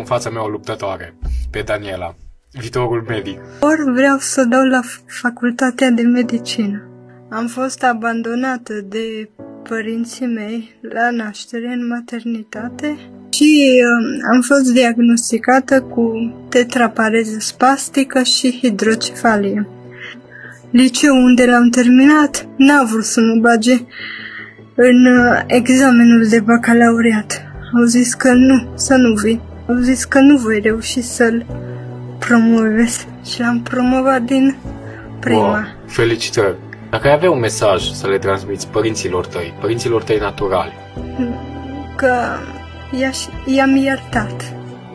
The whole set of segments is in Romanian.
fața mea o luptătoare, pe Daniela, viitorul medic. Ori vreau să dau la facultatea de medicină. Am fost abandonată de părinții mei la naștere în maternitate și am fost diagnosticată cu tetrapareză spastică și hidrocefalie. Liceul unde l-am terminat n-a vrut să mă bage în examenul de bacalaureat. Au zis că nu, să nu vii. Au zis că nu voi reuși să-l promovez și l-am promovat din prima. Wow, felicitări! Dacă ai avea un mesaj să le transmiți părinților tăi naturali? Că i-am iertat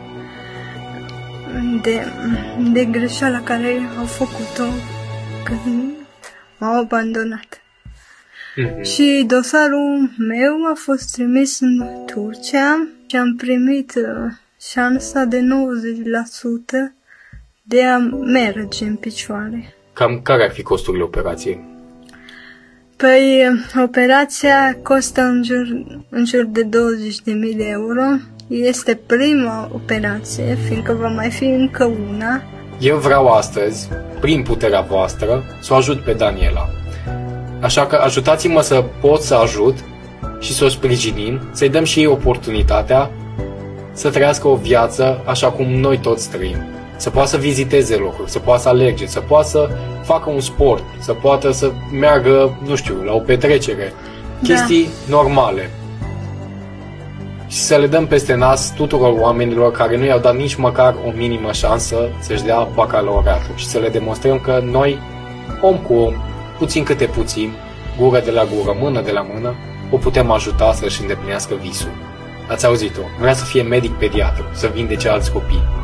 de greșeala care au făcut-o când m-au abandonat. Și dosarul meu a fost trimis în Turcia și am primit șansa de 90% de a merge în picioare. Cam care ar fi costurile operației? Păi, operația costă în jur de 20.000 de euro. Este prima operație, fiindcă va mai fi încă una. Eu vreau astăzi, prin puterea voastră, să o ajut pe Daniela. Așa că ajutați-mă să pot să ajut și să o sprijinim, să-i dăm și ei oportunitatea să trăiască o viață așa cum noi toți trăim. Să poată să viziteze locuri, să poată să alerge, să poată să facă un sport, să poată să meargă, nu știu, la o petrecere. Chestii normale. Și să le dăm peste nas tuturor oamenilor care nu i-au dat nici măcar o minimă șansă să-și dea bacalaureatul și să le demonstrăm că noi, om cu om, puțin câte puțin, gură de la gură, mână de la mână, o putem ajuta să-și îndeplinească visul. Ați auzit-o? Vrea să fie medic pediatru, să vindece alți copii.